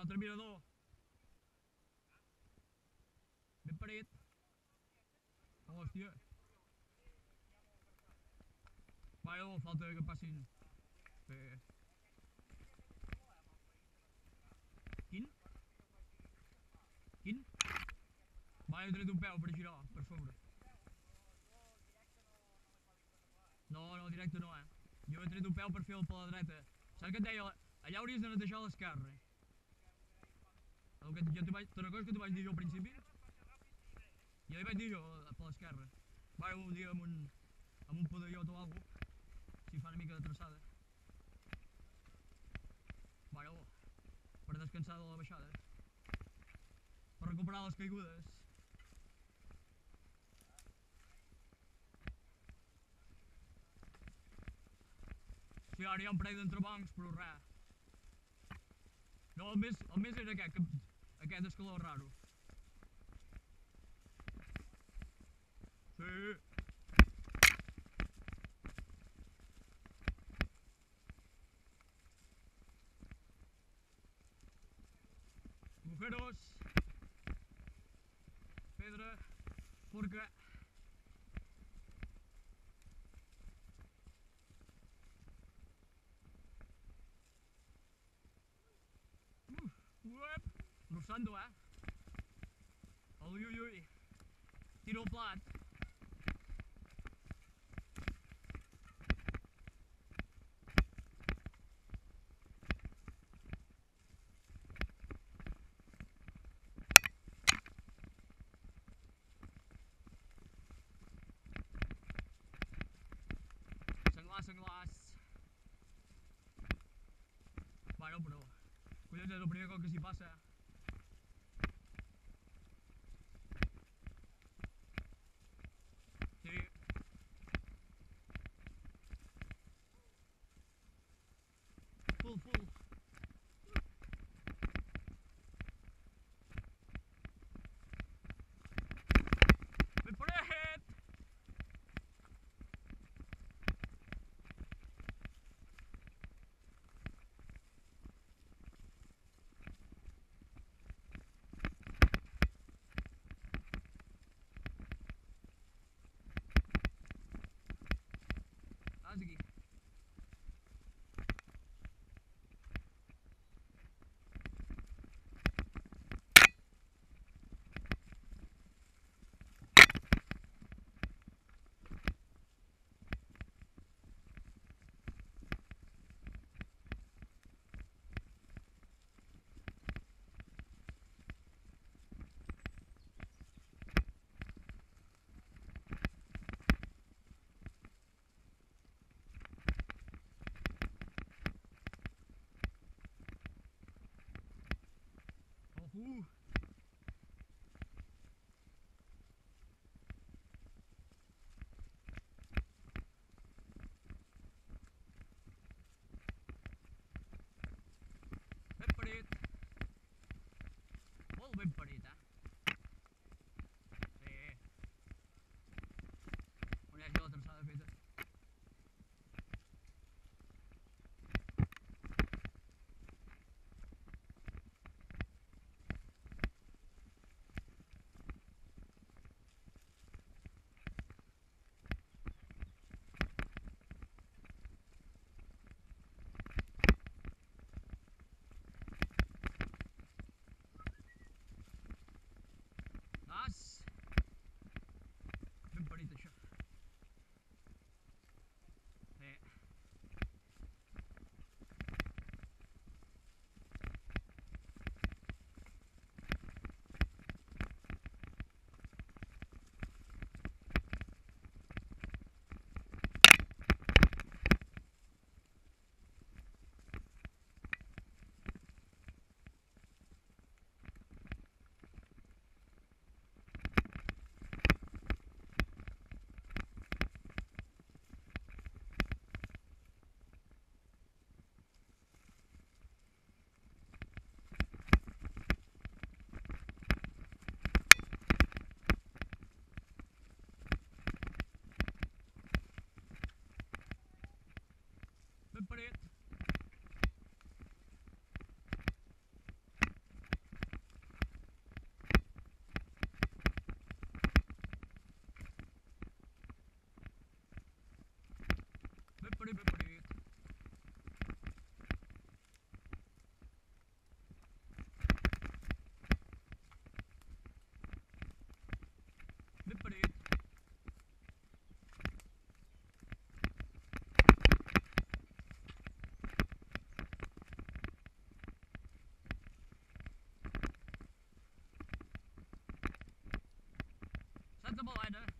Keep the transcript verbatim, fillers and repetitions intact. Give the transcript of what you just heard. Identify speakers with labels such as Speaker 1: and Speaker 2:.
Speaker 1: altre mirador. Ben paret. Hòstia. Va, no, falta que passin. Eh... Quin? Quin? Va, he tret un peu per girar, per sobre. No, no, directe no, eh? Jo he tret un peu per fer el per la dreta. Saps què et deia? Allà hauries de netejar l'esquerra. El que jo te vaig... Te'n recordes que t'ho vaig dir jo al principi? Ja li vaig dir jo, per l'esquerra. Va, un dia amb un... amb un pedallot o alguna cosa, si fa una mica de traçada. Va, no, per descansar de la baixada. Per recuperar les caigudes. Sí, ara hi ha un parell d'entrebancs, però res. No, el més, el més era aquest, que, aquest escaló raro. Sí. Agujeros. Pedra. Forca. Uf, uep. Rossando, eh? Ui, ui, ui. Tiro el plat. Senglars, senglars. Bueno, però... Collons, és el primer cop que s'hi passa. Sí. Full, full. Ben paret! Ah, és aquí. Bip bip bip. Bip bip. Zet de bal uit, hè.